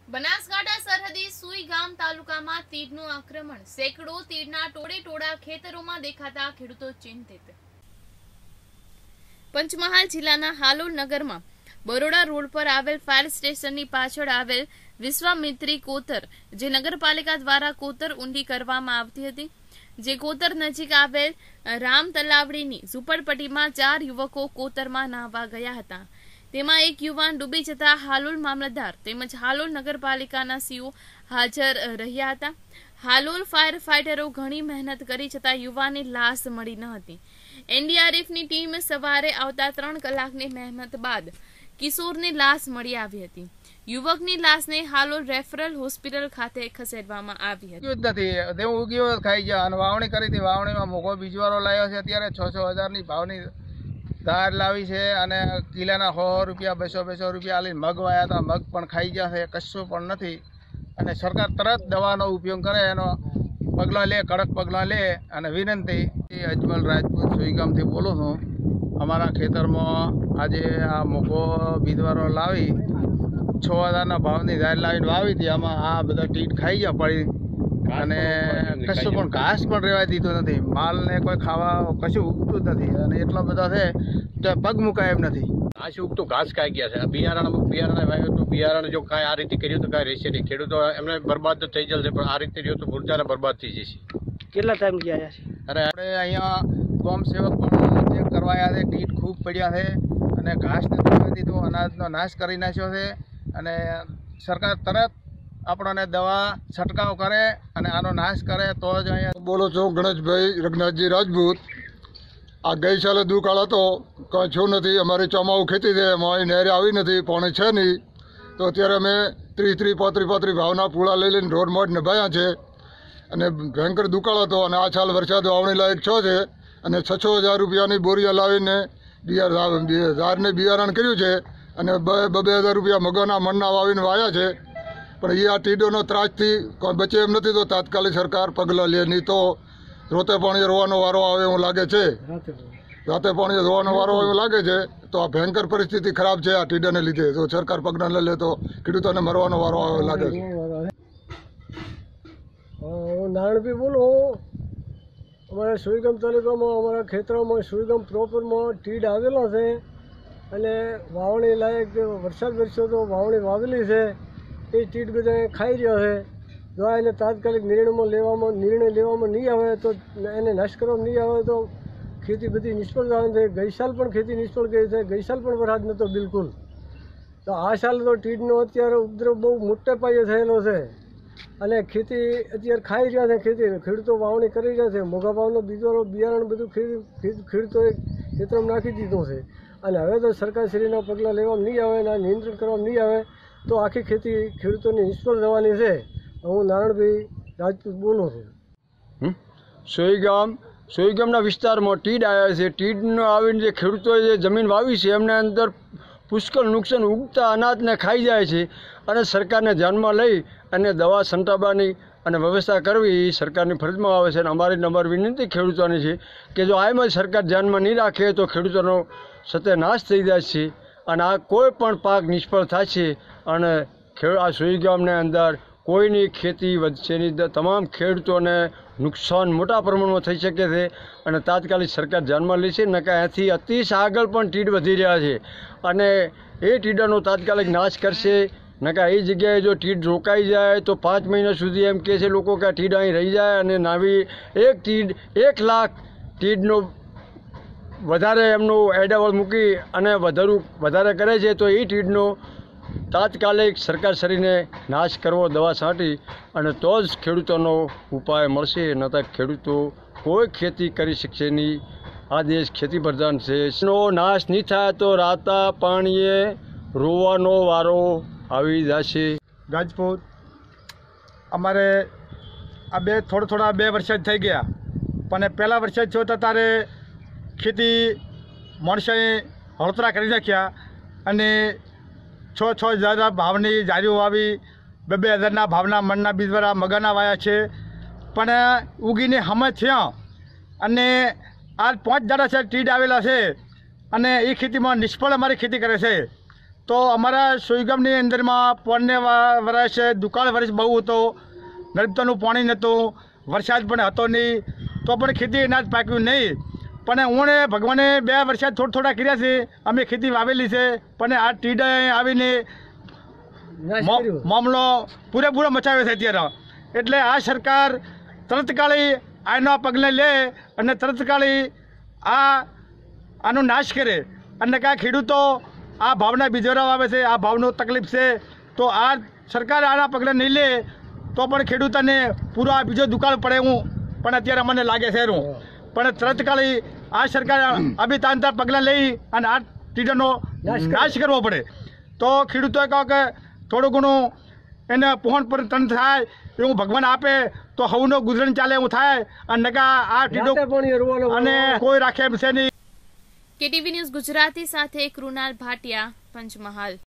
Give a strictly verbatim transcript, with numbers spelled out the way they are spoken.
બનાસકાંઠા સરહદી સુઈ ગામ તાલુકામાં તીડનું આક્રમણ, સેંકડો તીડના ટોળે ટોળા ખેતરોમાં દેખાતા ખેડૂતો ચિંતિત। પંચમહાલ જિલ્લાના હાલોલ નગરમાં બરોડા રોડ પર આવેલ ફાયર સ્ટેશનની પાછળ આવેલ વિશ્વામિત્રી કોતર, જે નગરપાલિકા દ્વારા કોતર ઊંડી કરવામાં આવતી હતી, જે કોતર નજીક આવેલ રામ તલાવડીની ઝૂંપડપટ્ટીમાં ચાર યુવકો કોતરમાં નાહવા ગયા હતા। તેમાં એક યુવાન ડૂબી જતા હાલોલ મામલતદાર તેમજ હાલોલ નગરપાલિકાના સીઓ હાજર રહ્યા હતા। હાલોલ ફાયર ફાઇટરો ઘણી મહેનત કરી છતાં યુવાનની લાશ મળી ન હતી। એનડીઆરએફની ટીમ સવારે આવતા ત્રણ કલાકની મહેનત બાદ કિશોરની લાશ મળી આવી હતી। યુવકની લાશને હાલોલ રેફરલ હોસ્પિટલ ખાતે ખસેડવામાં આવી હતી। નથી તેવું ઉગ્યો ખાઈ ગયા અને વાવણી કરી હતી। વાવણીમાં મોઘો બીજવારો લાવ્યો છે। અત્યારે છ છ હજારની ભાવની દાર લાવી છે અને કિલાના સો રૂપિયા બસો બસો રૂપિયા આલીને મગ વાયા હતા। મગ પણ ખાઈ ગયા છે, કશું પણ નથી। અને સરકાર તરત દવાનો ઉપયોગ કરે, એનો પગલાં લે, કડક પગલાં લે અને વિનંતી। અજમલ રાજપૂત સુઈગામથી બોલું છું। અમારા ખેતરમાં આજે આ મોઘો બીજવારો લાવી છ હજારના ભાવની દાર લાવીને વાવી હતી। આમાં આ બધા ટીટ ખાઈ ગયા પડી અને કશું પણ ઘાસ પણ રહેવા દીધું નથી। માલને કોઈ ખાવા કશું ઉગતું જ નથી અને એટલા બધા છે તો પગ મુકાય એમ નથી। ઘાસ ઉગતું ઘાસ ખાઈ ગયા છે। બિયારણ બિયારણ વાવ્યું હતું, બિયારણ જો કાંઈ આ રીતે કર્યું તો કાંઈ રહેશે નહીં। ખેડૂતો એમને બરબાદ તો થઈ જશે, પણ આ રીતે રહ્યું તો ભૂલચાને બરબાદ થઈ જશે। કેટલા ટાઈમ ગયા છે? અરે આપણે અહીંયા ગોમ સેવક પણ ચેક કરવા આવ્યા છે। ટીટ ખૂબ પડ્યા છે અને ઘાસ નથી રહેવા દીધું, અનાજનો નાશ કરી નાખ્યો છે અને સરકાર તરત આપણને દવા છંટકાવ કરે અને આનો નાશ કરે તો જ અહીંયા। બોલો છો ગણેશભાઈ રઘનાથજી રાજપૂત। આ ગઈ સાલે દુકાળ હતો, કાંઈ છું નથી। અમારી ચોમાવું ખેતી છે, અમારી નહેર આવી નથી, પાણી છે નહીં, તો અત્યારે અમે ત્રીસ ત્રીસ પાંત્રીસ પાંત્રીસ ભાવના પૂળા લઈ લઈને રોડ મોડ નભાયા છે અને ભયંકર દુકાળ હતો। અને આ સાલ વરસાદ વાવણી લાયક છો છે અને છ છ હજાર રૂપિયાની બોરિયા લાવીને બિયાર ઝાડને બિયારણ કર્યું છે અને બે બે હજાર રૂપિયા મગના મણના વાવીને વાયા છે। પણ એ આ ટીડોનો ત્રાસથી કોઈ બચે એમ નથી, તો તાત્કાલિક સરકાર પગલાં લે, નહીં તો રોતે પાણી રોવાનો વારો આવે એવું લાગે છે। રાતે પાણી રોવાનો વારો એવું લાગે છે। તો આ ભયંકર પરિસ્થિતિ ખરાબ છે આ ટીડાને લીધે। તો સરકાર પગલાં લે લે તો ખેડૂતોને મરવાનો વારો આવે લાગે છે। હું નારણભાઈ બોલું। અમારા સુઈગામ તાલુકામાં અમારા ખેતરોમાં સુઈગામ પ્રોપરમાં ટીડ આવેલો છે અને વાવણી લાયક વરસાદ વરસ્યો તો વાવણી વાવેલી છે, એ ટીડ બધા ખાઈ રહ્યો છે। જો એને તાત્કાલિક નિર્ણયમાં લેવામાં નિર્ણય લેવામાં નહીં આવે તો એને નાશ કરવામાં નહીં આવે તો ખેતી બધી નિષ્ફળ જવાની છે। ગઈ સાલ પણ ખેતી નિષ્ફળ ગઈ છે, ગઈ સાલ પણ વરસાદ નહોતો બિલકુલ। તો આ સાલ તો ટીડનો અત્યારે ઉપદ્રવ બહુ મોટે પાયે થયેલો છે અને ખેતી અત્યારે ખાઈ રહ્યા છે। ખેતી ખેડૂતો વાવણી કરી રહ્યા છે, મોઘા ભાવનો બીજો બિયારણ બધું ખેડૂતોએ ખેતરમાં નાખી દીધું છે અને હવે તો સરકારશ્રીના પગલાં લેવામાં નહીં આવે અને નિયંત્રણ કરવામાં નહીં આવે તો આખી ખેતી ખેડૂતોની નિષ્ફળ જવાની છે। હું નારણભાઈ રાજપૂત બોલું છું। સોઈગામ સોઈગામના વિસ્તારમાં ટીડ આવ્યા છે। ટીડનો આવીને જે ખેડૂતોએ જે જમીન વાવી છે એમને અંદર પુષ્કળ નુકસાન, ઉગતા અનાજને ખાઈ જાય છે અને સરકારને ધ્યાનમાં લઈ અને દવા છંટાવવાની અને વ્યવસ્થા કરવી એ સરકારની ફરજમાં આવે છે। અને અમારી નંબર વિનંતી ખેડૂતોની છે કે જો આમાં સરકાર ધ્યાનમાં નહીં રાખે તો ખેડૂતોનો સત્યનાશ થઈ જાય છે અને આ કોઈ પણ પાક નિષ્ફળ થાય છે અને આ સોઈગામની અંદર કોઈની ખેતી વધશેની તમામ ખેડૂતોને નુકસાન મોટા પ્રમાણમાં થઈ શકે છે અને તાત્કાલિક સરકાર ધ્યાનમાં લેશે। નકા અહીંથી અતિશય આગળ પણ ટીડ વધી રહ્યા છે અને એ ટીડાનો તાત્કાલિક નાશ કરશે। નકા એ જગ્યાએ જો ટીડ રોકાઈ જાય તો પાંચ મહિના સુધી એમ કહે છે લોકો કે આ ટીડ અહીં રહી જાય અને નાવી એક ટીડ એક લાખ ટીડનો વધારે એમનું એડાવળ મૂકી અને વધારું વધારે કરે છે તો એ ટીડનો તાત્કાલિક સરકારશ્રીને નાશ કરવો દવા છાંટી અને તો જ ખેડૂતોનો ઉપાય મળશે। ન તો ખેડૂતો કોઈ ખેતી કરી શકશે નહીં। આ દેશ ખેતી પ્રધાન છે, એનો નાશ નહીં થાય તો રાતા પાણીએ રોવાનો વારો આવી જશે। રાજપૂત અમારે આ બે થોડા થોડા બે વરસાદ થઈ ગયા, પણ પહેલા વરસાદ થયો તો તારે ખેતી માણસોએ હળતરા કરી નાખ્યા અને છ છ હજાર ભાવની જારીઓ વાવી, બે બે હજારના ભાવના મણના બીજવાળા મગાના વાયા છે, પણ ઉગીને હમે થયા અને આ પાંચ દાડા છે ટીડ આવેલા છે અને એ ખેતીમાં નિષ્ફળ અમારી ખેતી કરે છે। તો અમારા સુઈગામની અંદરમાં પોણને વર્ષ દુકાળ વર્ષ બહુ હતો, નર્મદાનું પાણી નહોતું, વરસાદ પણ હતો નહીં, તો પણ ખેતી અનાજ પાક્યું નહીં. પણ હું ભગવાને બે વરસાદ થોડા થોડા કર્યા છે, અમે ખેતી વાવેલી છે, પણ આ તીડે આવીને મામલો પૂરેપૂરો મચાવ્યો છે અત્યારે. એટલે આ સરકાર તરતકાળી આના પગલે લે અને તરતકાળી આ આનો નાશ કરે. અને કાં ખેડૂતો આ ભાવના બીજોરા આવે છે, આ ભાવનો તકલીફ છે, તો આ સરકાર આના પગલે નહીં લે તો પણ ખેડૂતોને પૂરો આ બીજો દુકાળ પડે હું પણ અત્યારે મને લાગે છે હું. પણ તરતકાળી આ સરકાર અભિતાંતર પગલાં લઈ અને આ તીડનો નાશ કરવો પડે. તો ખેડૂતોએ કહો કે થોડું ઘણું એને પહોંચ પર તન થાય એવું ભગવાન આપે તો હવનો ગુજરાન ચાલે એવું થાય. અને નકા આ તીડો અને કોઈ રાખે એમ છે નહીં. કેટીવી ન્યૂઝ ગુજરાતી સાથે કૃણાલ ભાટિયા, પંચમહાલ.